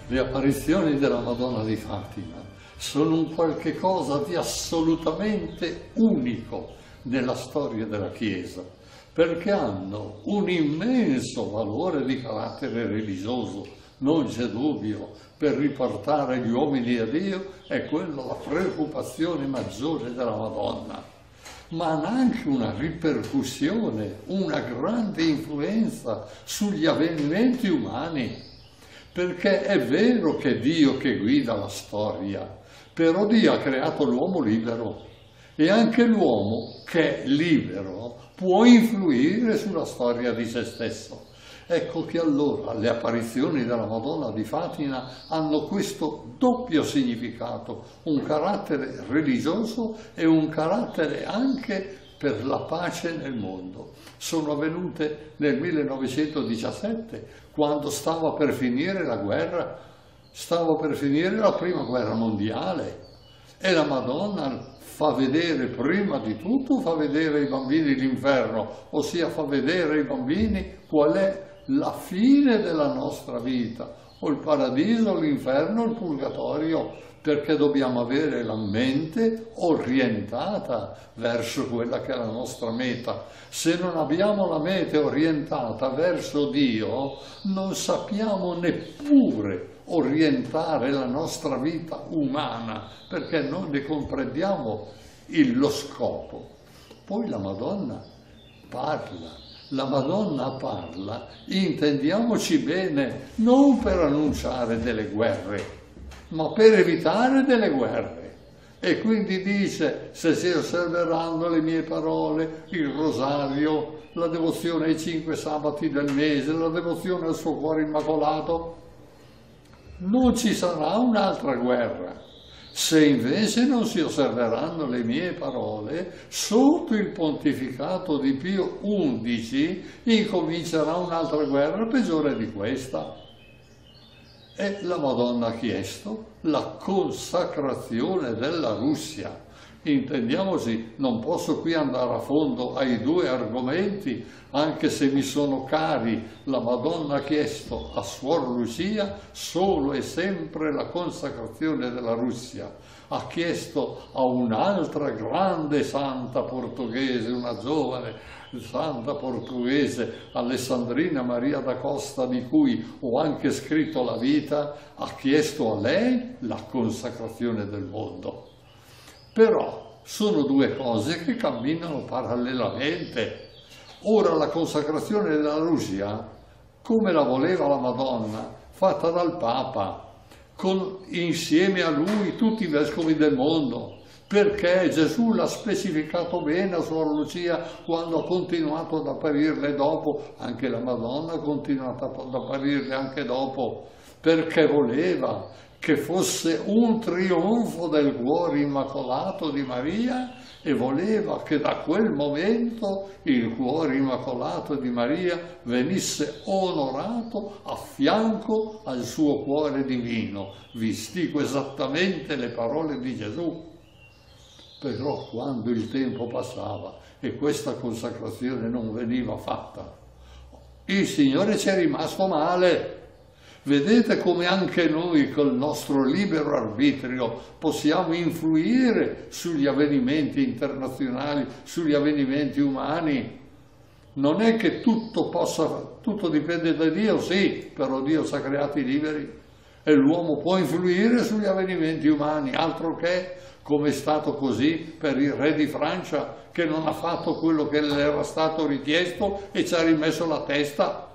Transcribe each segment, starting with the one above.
Le apparizioni della Madonna di Fatima sono un qualche cosa di assolutamente unico nella storia della Chiesa, perché hanno un immenso valore di carattere religioso, non c'è dubbio, per riportare gli uomini a Dio è quella la preoccupazione maggiore della Madonna, ma hanno anche una ripercussione, una grande influenza sugli avvenimenti umani. Perché è vero che è Dio che guida la storia, però Dio ha creato l'uomo libero e anche l'uomo che è libero può influire sulla storia di se stesso. Ecco che allora le apparizioni della Madonna di Fatima hanno questo doppio significato, un carattere religioso e un carattere anche per la pace nel mondo. Sono avvenute nel 1917, quando stava per finire la guerra, stava per finire la prima guerra mondiale, e la Madonna fa vedere prima di tutto, fa vedere ai bambini l'inferno, ossia fa vedere ai bambini qual è la fine della nostra vita, o il paradiso, l'inferno, il purgatorio, perché dobbiamo avere la mente orientata verso quella che è la nostra meta. Se non abbiamo la mente orientata verso Dio, non sappiamo neppure orientare la nostra vita umana, perché non ne comprendiamo lo scopo. Poi la Madonna parla. La Madonna parla, intendiamoci bene, non per annunciare delle guerre, ma per evitare delle guerre. E quindi dice, se si osserveranno le mie parole, il rosario, la devozione ai 5 sabati del mese, la devozione al suo cuore immacolato, non ci sarà un'altra guerra. Se invece non si osserveranno le mie parole, sotto il pontificato di Pio XI incomincerà un'altra guerra peggiore di questa. E la Madonna ha chiesto la consacrazione della Russia. Intendiamoci, non posso qui andare a fondo ai due argomenti, anche se mi sono cari. La Madonna ha chiesto a Suor Lucia solo e sempre la consacrazione della Russia. Ha chiesto a un'altra grande santa portoghese, una giovane santa portoghese, Alessandrina Maria da Costa, di cui ho anche scritto la vita, ha chiesto a lei la consacrazione del mondo. Però sono due cose che camminano parallelamente. Ora la consacrazione della Russia, come la voleva la Madonna, fatta dal Papa, insieme a lui tutti i vescovi del mondo, perché Gesù l'ha specificato bene a Suor Lucia quando ha continuato ad apparirle dopo, anche la Madonna ha continuato ad apparirle anche dopo, perché voleva che fosse un trionfo del cuore immacolato di Maria e voleva che da quel momento il cuore immacolato di Maria venisse onorato a fianco al suo cuore divino. Vi dico esattamente le parole di Gesù. Però quando il tempo passava e questa consacrazione non veniva fatta, il Signore ci è rimasto male. Vedete come anche noi col nostro libero arbitrio possiamo influire sugli avvenimenti internazionali, sugli avvenimenti umani. Non è che tutto dipende da Dio, sì, però Dio ci ha creati liberi e l'uomo può influire sugli avvenimenti umani, altro che come è stato così per il re di Francia, che non ha fatto quello che le era stato richiesto e ci ha rimesso la testa,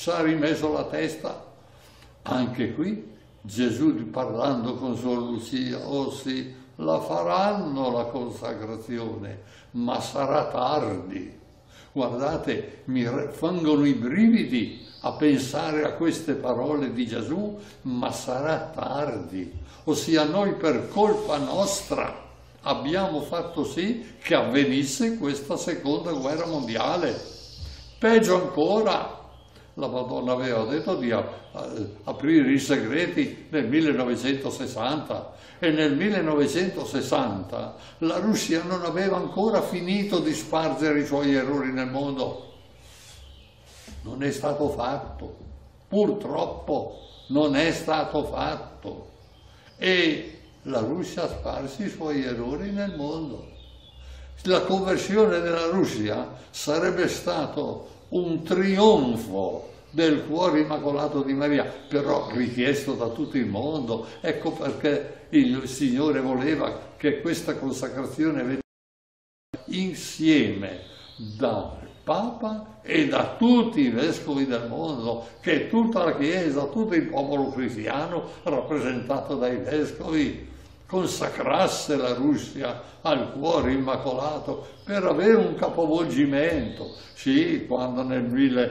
Anche qui Gesù, parlando con Suor Lucia, oh sì, la faranno la consacrazione, ma sarà tardi. Guardate, mi fangono i brividi a pensare a queste parole di Gesù, ma sarà tardi. Ossia, noi per colpa nostra abbiamo fatto sì che avvenisse questa seconda guerra mondiale. Peggio ancora, la Madonna aveva detto di aprire i segreti nel 1960 e nel 1960 la Russia non aveva ancora finito di spargere i suoi errori nel mondo. Non è stato fatto, purtroppo. non è stato fatto. E la Russia ha sparso i suoi errori nel mondo. La conversione della Russia sarebbe stato un trionfo del cuore immacolato di Maria, però richiesto da tutto il mondo. Ecco perché il Signore voleva che questa consacrazione venisse insieme dal Papa e da tutti i vescovi del mondo, che tutta la Chiesa, tutto il popolo cristiano, rappresentato dai vescovi, consacrasse la Russia al cuore immacolato per avere un capovolgimento. Sì, quando nel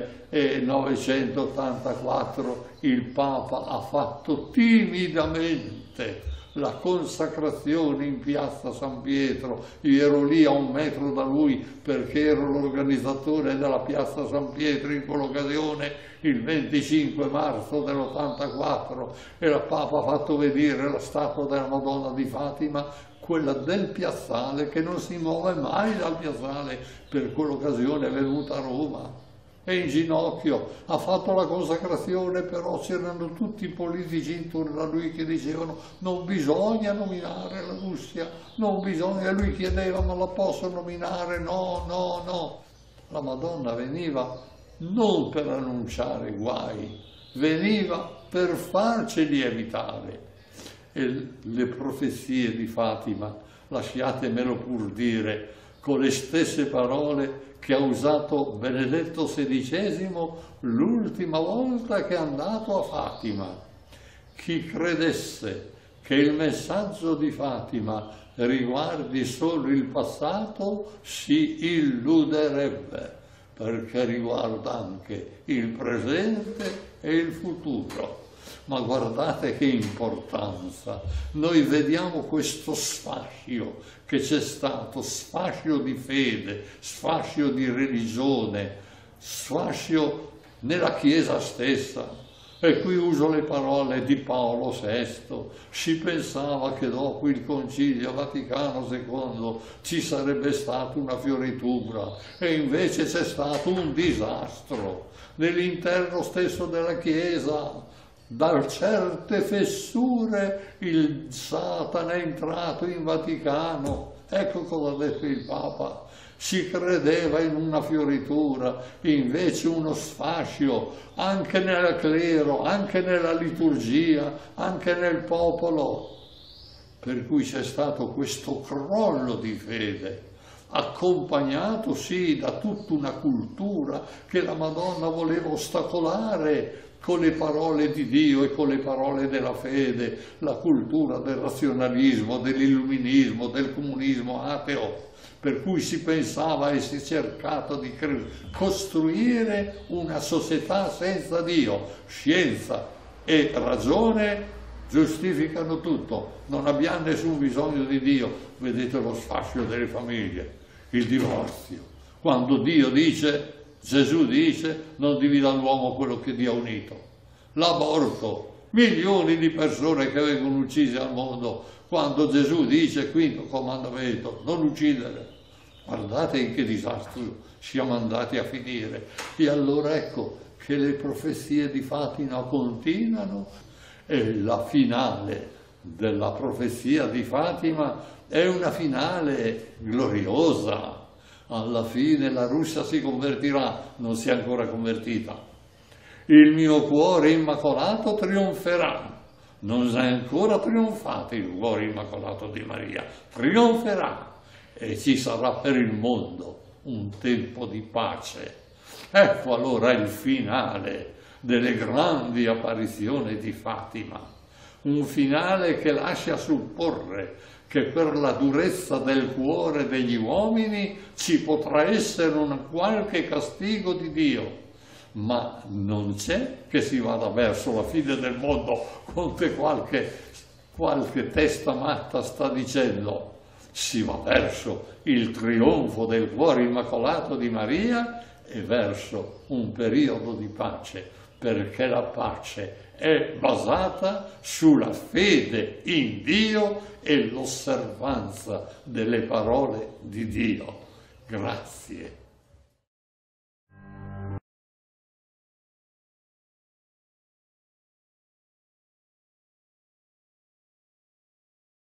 1984 il Papa ha fatto timidamente la consacrazione in piazza San Pietro, io ero lì a 1 metro da lui perché ero l'organizzatore della piazza San Pietro in quell'occasione, il 25 marzo dell'84, e il Papa ha fatto vedere la statua della Madonna di Fatima, quella del piazzale, che non si muove mai dal piazzale, per quell'occasione è venuta a Roma. E in ginocchio ha fatto la consacrazione, però c'erano tutti i politici intorno a lui che dicevano non bisogna nominare la Russia, non bisogna, e lui chiedeva ma la posso nominare? No, no, no. La Madonna veniva non per annunciare guai, veniva per farceli evitare. E le profezie di Fatima, lasciatemelo pur dire, con le stesse parole che ha usato Benedetto XVI l'ultima volta che è andato a Fatima. Chi credesse che il messaggio di Fatima riguardi solo il passato si illuderebbe, perché riguarda anche il presente e il futuro. Ma guardate che importanza, noi vediamo questo sfascio che c'è stato, sfascio di fede, sfascio di religione, sfascio nella Chiesa stessa. E qui uso le parole di Paolo VI, si pensava che dopo il Concilio Vaticano II ci sarebbe stata una fioritura e invece c'è stato un disastro nell'interno stesso della Chiesa. Da certe fessure il Satana è entrato in Vaticano. Ecco cosa ha detto il Papa. Si credeva in una fioritura, invece uno sfascio anche nel clero, anche nella liturgia, anche nel popolo. Per cui c'è stato questo crollo di fede, accompagnato sì da tutta una cultura che la Madonna voleva ostacolare con le parole di Dio e con le parole della fede, la cultura del razionalismo, dell'illuminismo, del comunismo ateo, per cui si pensava e si è cercato di costruire una società senza Dio. Scienza e ragione giustificano tutto, non abbiamo nessun bisogno di Dio. Vedete lo sfascio delle famiglie, il divorzio. Quando Dio dice, Gesù dice, non divida l'uomo quello che Dio ha unito. L'aborto, milioni di persone che vengono uccise al mondo, quando Gesù dice, quinto comandamento, non uccidere. Guardate in che disastro siamo andati a finire. E allora ecco che le profezie di Fatima continuano, e la finale della profezia di Fatima è una finale gloriosa. Alla fine la Russia si convertirà, non si è ancora convertita. Il mio cuore immacolato trionferà, non è ancora trionfato il cuore immacolato di Maria, trionferà e ci sarà per il mondo un tempo di pace. Ecco allora il finale delle grandi apparizioni di Fatima, un finale che lascia supporre che per la durezza del cuore degli uomini ci potrà essere un qualche castigo di Dio, ma non c'è che si vada verso la fine del mondo come qualche testa matta sta dicendo. Si va verso il trionfo del cuore immacolato di Maria e verso un periodo di pace, perché la pace è basata sulla fede in Dio e l'osservanza delle parole di Dio. Grazie.